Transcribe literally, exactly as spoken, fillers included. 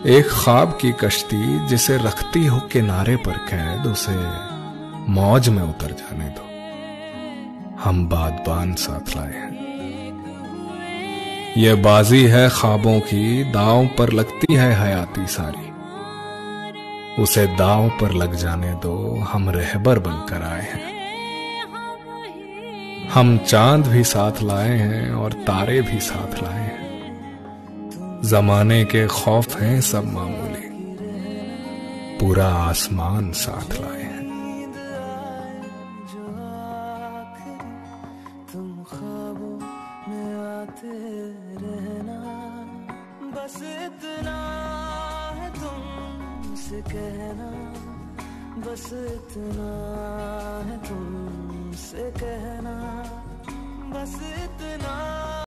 एक ख्वाब की कश्ती जिसे रखती हो किनारे पर कैद, उसे मौज में उतर जाने दो, हम बादबान साथ लाए हैं। ये बाजी है ख्वाबों की, दांव पर लगती है हयाती सारी, उसे दांव पर लग जाने दो, हम रहबर बनकर आए हैं। हम चांद भी साथ लाए हैं और तारे भी साथ लाए हैं, जमाने के खौफ हैं सब मामूली, पूरा आसमान साथ लाए हैं। तुम ख्वाबों में आते रहना, बस इतना है तुमसे कहना, बस इतना है तुमसे कहना, बस इतना